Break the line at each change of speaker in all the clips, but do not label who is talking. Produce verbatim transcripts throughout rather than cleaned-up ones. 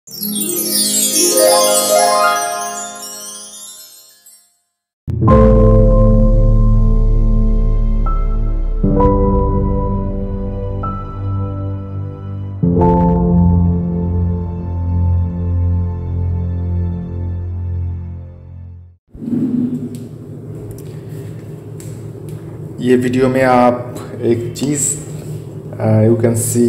ये वीडियो में आप एक चीज़ you can see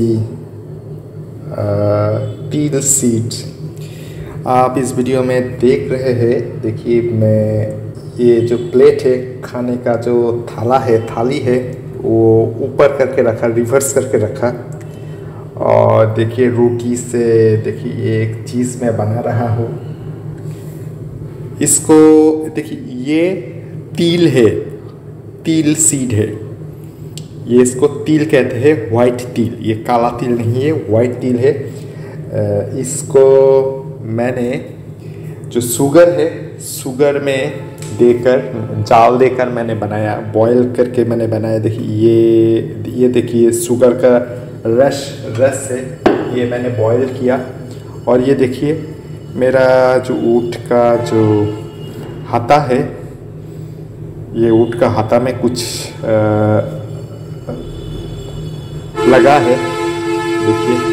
til seeds आप इस वीडियो में देख रहे हैं। देखिए, मैं ये जो प्लेट है, खाने का जो थाला है, थाली है, वो ऊपर करके रखा, रिवर्स करके रखा। और देखिए रोटी से देखिए ये एक चीज़ मैं बना रहा हूँ। इसको देखिए, ये तिल है, तिल सीड है। ये इसको तिल कहते हैं, वाइट तिल। ये काला तिल नहीं है, वाइट तिल है। इसको मैंने जो शुगर है, शुगर में देकर, जाल देकर मैंने बनाया, बॉयल करके मैंने बनाया। देखिए ये ये देखिए शुगर का रस रस है, ये मैंने बॉयल किया। और ये देखिए मेरा जो ऊँट का जो हाथा है, ये ऊँट का हाथा में कुछ आ, लगा है। देखिए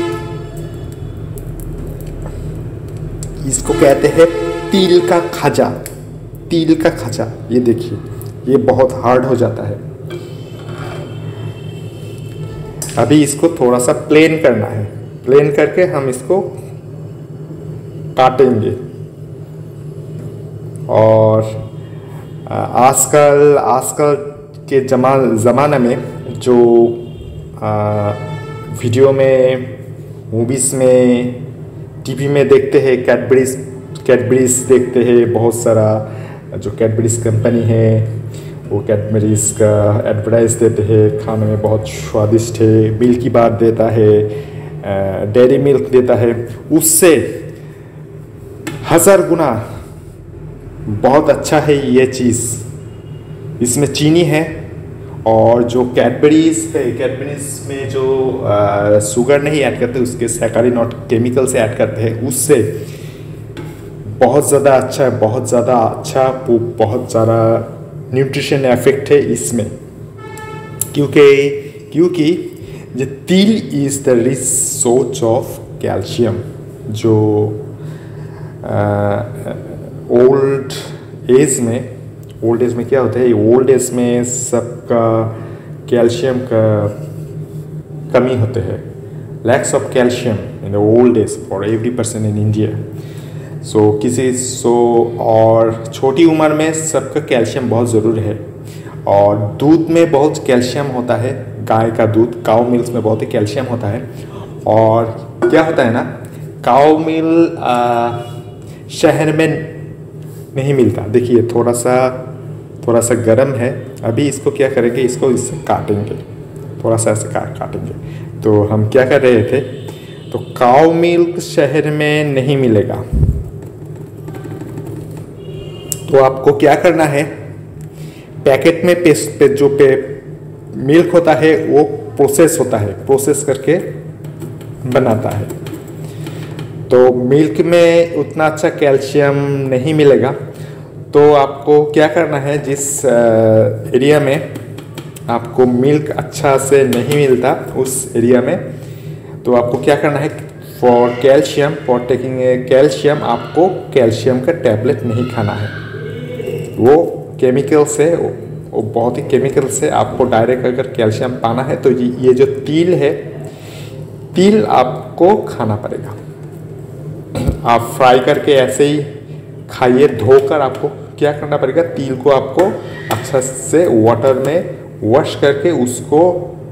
इसको कहते हैं तिल का खाजा, तिल का खाजा। ये देखिए ये बहुत हार्ड हो जाता है। अभी इसको थोड़ा सा प्लेन करना है। प्लेन करके हम इसको काटेंगे। और आजकल आजकल के जमा ज़माने में जो आ, वीडियो में, मूवीज़ में, टीवी में देखते हैं, कैडबरीज कैडबरीज देखते हैं। बहुत सारा जो कैडबरीज कंपनी है, वो कैडबरीज का एडवर्टाइज देते हैं। खाने में बहुत स्वादिष्ट है, मिल्की बार देता है, डेयरी मिल्क देता है। उससे हजार गुना बहुत अच्छा है ये चीज़। इसमें चीनी है, और जो कैडबरीज है, कैडबरीज में जो शुगर नहीं ऐड करते, उसके सैकरिन और केमिकल से ऐड करते हैं। उससे बहुत ज़्यादा अच्छा है, बहुत ज़्यादा अच्छा, बहुत ज़्यादा न्यूट्रिशन इफेक्ट है इसमें। क्योंकि क्योंकि जो til is the rich source of calcium. जो ओल्ड एज में ओल्ड एज में क्या होता है, ओल्ड एज में सबका कैल्शियम का कमी होते हैं। Lacks of calcium in the old age for every person in India. So किसी सो और छोटी उम्र में सबका कैल्शियम बहुत ज़रूरी है। और दूध में बहुत कैल्शियम होता है, गाय का दूध, काउ मिल्क में बहुत ही कैल्शियम होता है। और क्या होता है ना, काउ मिल्क शहर में नहीं मिलता। देखिए थोड़ा सा थोड़ा सा गर्म है। अभी इसको क्या करेंगे, इसको इससे काटेंगे, थोड़ा सा ऐसे काट काटेंगे। तो हम क्या कर रहे थे, तो काउ मिल्क शहर में नहीं मिलेगा। तो आपको क्या करना है, पैकेट में पेस्ट पे जो पे मिल्क होता है वो प्रोसेस होता है, प्रोसेस करके बनाता है। तो मिल्क में उतना अच्छा कैल्शियम नहीं मिलेगा। तो आपको क्या करना है, जिस एरिया में आपको मिल्क अच्छा से नहीं मिलता, उस एरिया में, तो आपको क्या करना है, for calcium, for taking a calcium, आपको कैल्शियम का टैबलेट नहीं खाना है। वो केमिकल से, वो बहुत ही केमिकल से आपको डायरेक्ट अगर कैल्शियम पाना है तो ये जो तिल है, तिल आपको खाना पड़ेगा। आप फ्राई करके ऐसे ही खाइए। धोकर आपको क्या करना पड़ेगा, तिल को आपको अच्छा से वाटर में वॉश करके उसको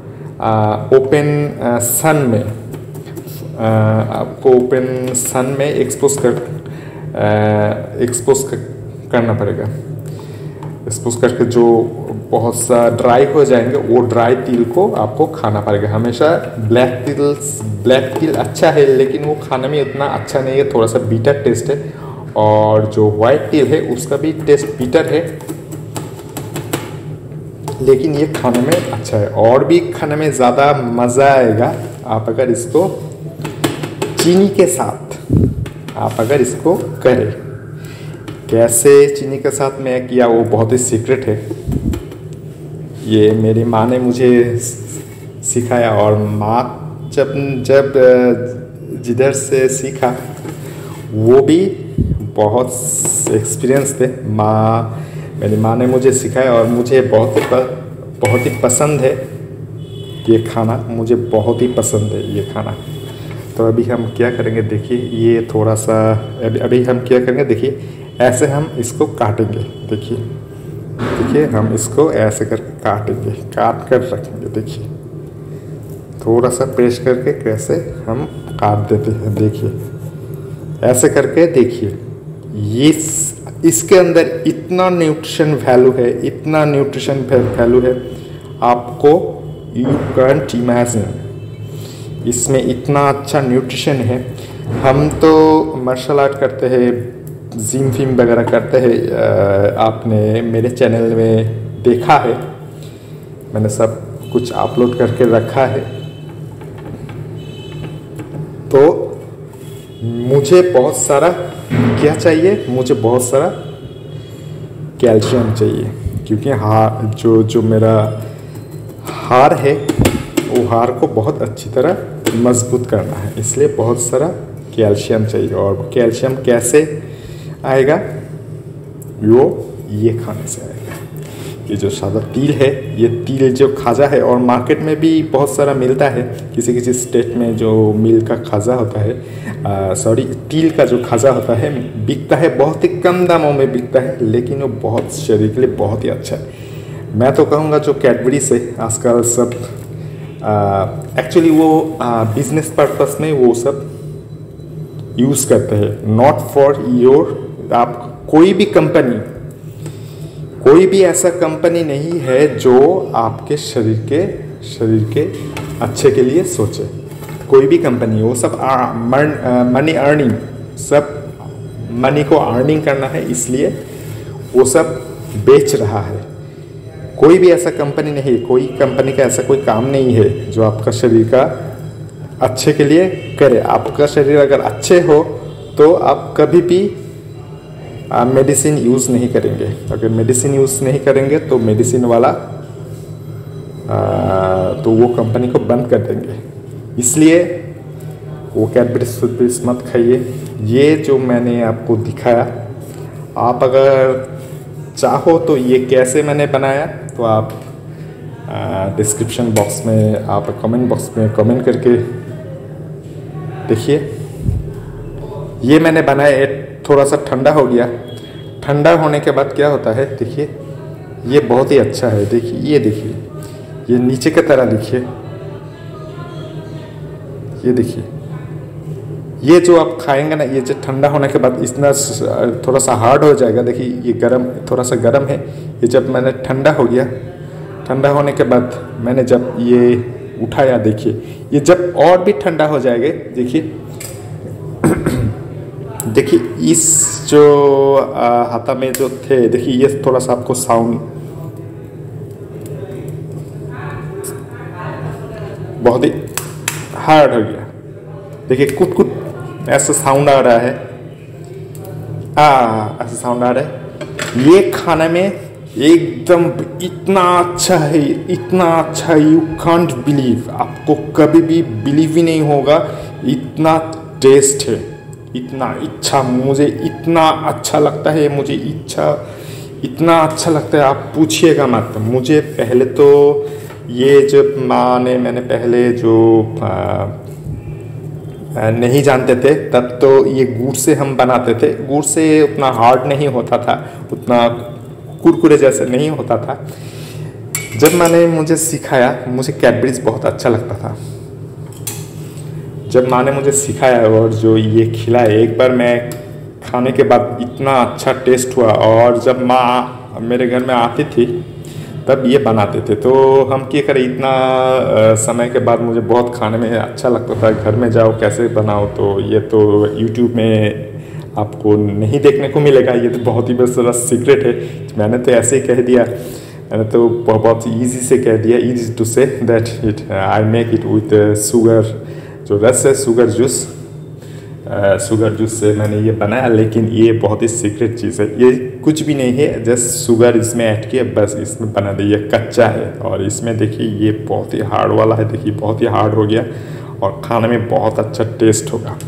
ओपन सन में आ, आपको ओपन सन में एक्सपोज कर एक्सपोज कर, करना पड़ेगा। एक्सपोज करके जो बहुत सा ड्राई हो जाएंगे, वो ड्राई तिल को आपको खाना पड़ेगा। हमेशा ब्लैक तिल ब्लैक तिल अच्छा है, लेकिन वो खाने में उतना अच्छा नहीं है, थोड़ा सा बीटर टेस्ट है। और जो वाइट तिल है उसका भी टेस्ट बीटर है, लेकिन ये खाने में अच्छा है। और भी खाने में ज़्यादा मज़ा आएगा आप अगर इसको चीनी के साथ आप अगर इसको करें। कैसे चीनी के साथ मैं किया वो बहुत ही सीक्रेट है, ये मेरी माँ ने मुझे सिखाया। और माँ जब जब जिधर से सीखा वो भी बहुत एक्सपीरियंस थे। माँ मेरी माँ ने मुझे सिखाया और मुझे बहुत ही बहुत ही पसंद है ये खाना, मुझे बहुत ही पसंद है ये खाना। तो अभी हम क्या करेंगे देखिए, ये थोड़ा सा अभी अभी हम क्या करेंगे देखिए, ऐसे हम इसको काटेंगे। देखिए देखिए हम इसको ऐसे करके काटेंगे, काट कर रखेंगे। देखिए थोड़ा सा प्रेस करके कैसे हम काट देते हैं। देखिए ऐसे करके देखिए, इस इसके अंदर इतना न्यूट्रिशन वैल्यू है, इतना न्यूट्रिशन वैल्यू है, आपको यू कैंट इमेजिन। इसमें इतना अच्छा न्यूट्रिशन है। हम तो मार्शल आर्ट करते हैं, जिम फिम वगैरह करते हैं, आपने मेरे चैनल में देखा है, मैंने सब कुछ अपलोड करके रखा है। तो मुझे बहुत सारा क्या चाहिए, मुझे बहुत सारा कैल्शियम चाहिए, क्योंकि हार जो जो मेरा हार है वो हार को बहुत अच्छी तरह मजबूत करना है, इसलिए बहुत सारा कैल्शियम चाहिए। और कैल्शियम कैसे आएगा, वो ये खाने से आएगा। ये जो सादा तिल है, ये तिल जो खाजा है, और मार्केट में भी बहुत सारा मिलता है। किसी किसी स्टेट में जो मिल का खाजा होता है, सॉरी तिल का जो खाजा होता है, बिकता है बहुत ही कम दामों में बिकता है, लेकिन वो बहुत शरीर के लिए बहुत ही अच्छा है। मैं तो कहूँगा जो कैडबरी से आजकल सब एक्चुअली वो बिजनेस पर्पस में वो सब यूज़ करते हैं, नॉट फॉर योर। आप कोई भी कंपनी कोई भी ऐसा कंपनी नहीं है जो आपके शरीर के शरीर के अच्छे के लिए सोचे। कोई भी कंपनी, वो सब मनी अर्निंग, सब मनी को अर्निंग करना है, इसलिए वो सब बेच रहा है। कोई भी ऐसा कंपनी नहीं, कोई कंपनी का ऐसा कोई काम नहीं है जो आपका शरीर का अच्छे के लिए करे। आपका शरीर अगर अच्छे हो तो आप कभी भी मेडिसिन यूज़ नहीं करेंगे। अगर मेडिसिन यूज़ नहीं करेंगे तो मेडिसिन वाला आ, तो वो कंपनी को बंद कर देंगे। इसलिए वो कैडबरी सुपीस मत खाइए। ये जो मैंने आपको दिखाया, आप अगर चाहो तो ये कैसे मैंने बनाया तो आप डिस्क्रिप्शन बॉक्स में, आप कमेंट बॉक्स में कमेंट करके देखिए। ये मैंने बनाया, थोड़ा सा ठंडा हो गया। ठंडा होने के बाद क्या होता है देखिए, ये बहुत ही अच्छा है। देखिए ये देखिए, ये नीचे की तरह देखिए, ये देखिए, ये जो आप खाएंगे ना, ये जो ठंडा होने के बाद इतना थोड़ा सा हार्ड हो जाएगा। देखिए ये गरम, थोड़ा सा गरम है। ये जब मैंने ठंडा हो गया, ठंडा होने के बाद मैंने जब ये उठाया, देखिए ये जब और भी ठंडा हो जाएगा। देखिए देखिए इस जो हाथा में जो थे, देखिए ये थोड़ा सा आपको साउंड बहुत ही हार्ड हो गया। देखिए कुछ कुछ ऐसा साउंड आ रहा है, आ ऐसा साउंड आ रहा है। ये खाने में एकदम इतना अच्छा है, इतना अच्छा है, यू कांट बिलीव। आपको कभी भी बिलीव ही नहीं होगा, इतना टेस्ट है, इतना इच्छा, मुझे इतना अच्छा लगता है, मुझे इच्छा इतना अच्छा लगता है, आप पूछिएगा मत। मुझे पहले तो ये जब माँ ने, मैंने पहले जो आ, नहीं जानते थे तब तो ये गुड़ से हम बनाते थे। गुड़ से उतना हार्ड नहीं होता था, उतना कुरकुरे जैसे नहीं होता था। जब मैंने मुझे सिखाया, मुझे कैडबरीज बहुत अच्छा लगता था। जब माँ ने मुझे सिखाया और जो ये खिलाया, एक बार मैं खाने के बाद इतना अच्छा टेस्ट हुआ। और जब माँ मेरे घर में आती थी तब ये बनाते थे, तो हम क्या करें, इतना समय के बाद मुझे बहुत खाने में अच्छा लगता था। घर में जाओ कैसे बनाओ, तो ये तो यूट्यूब में आपको नहीं देखने को मिलेगा, ये तो बहुत ही बड़ा सीक्रेट है। मैंने तो ऐसे ही कह दिया, मैंने तो बहुत ईजी से कह दिया, easy to say that it I make it with sugar, जो रस है शुगर जूस, शुगर जूस से मैंने ये बनाया, लेकिन ये बहुत ही सीक्रेट चीज़ है। ये कुछ भी नहीं है, जस्ट शुगर इसमें ऐड किया, बस इसमें बना दिया। ये कच्चा है और इसमें देखिए ये बहुत ही हार्ड वाला है, देखिए बहुत ही हार्ड हो गया और खाने में बहुत अच्छा टेस्ट होगा।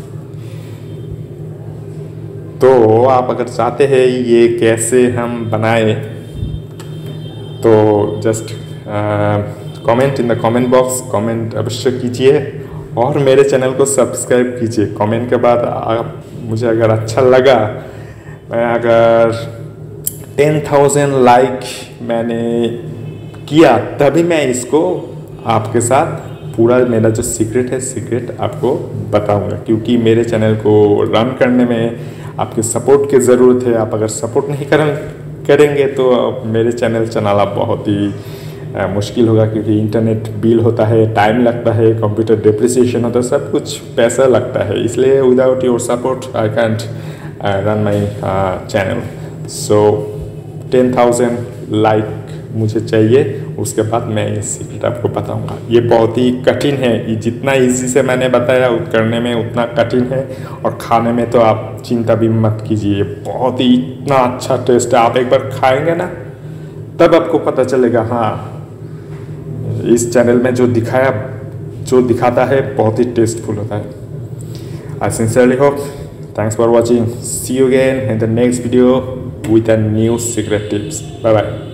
तो आप अगर चाहते हैं ये कैसे हम बनाए तो just comment in the comment box comment अवश्य कीजिए और मेरे चैनल को सब्सक्राइब कीजिए। कमेंट के बाद आप मुझे अगर अच्छा लगा, मैं अगर टेन थाउजेंड लाइक मैंने किया तभी मैं इसको आपके साथ पूरा मेरा जो सीक्रेट है सीक्रेट आपको बताऊंगा, क्योंकि मेरे चैनल को रन करने में आपके सपोर्ट की ज़रूरत है। आप अगर सपोर्ट नहीं करें करेंगे तो मेरे चैनल चलाना बहुत ही आ, मुश्किल होगा, क्योंकि इंटरनेट बिल होता है, टाइम लगता है, कंप्यूटर डिप्रिसिएशन होता है, सब कुछ पैसा लगता है। इसलिए without your support I can't run my channel. So ten thousand like मुझे चाहिए, उसके बाद मैं ये सीक्रेट आपको बताऊंगा। ये बहुत ही कठिन है, ये जितना इजी से मैंने बताया करने में उतना कठिन है, और खाने में तो आप चिंता भी मत कीजिए, बहुत ही इतना अच्छा टेस्ट है। आप एक बार खाएंगे ना तब आपको पता चलेगा, हाँ इस चैनल में जो दिखाया जो दिखाता है बहुत ही टेस्टफुल होता है। I sincerely hope, thanks for watching, see you again in the next video with a new secret tips. Bye bye.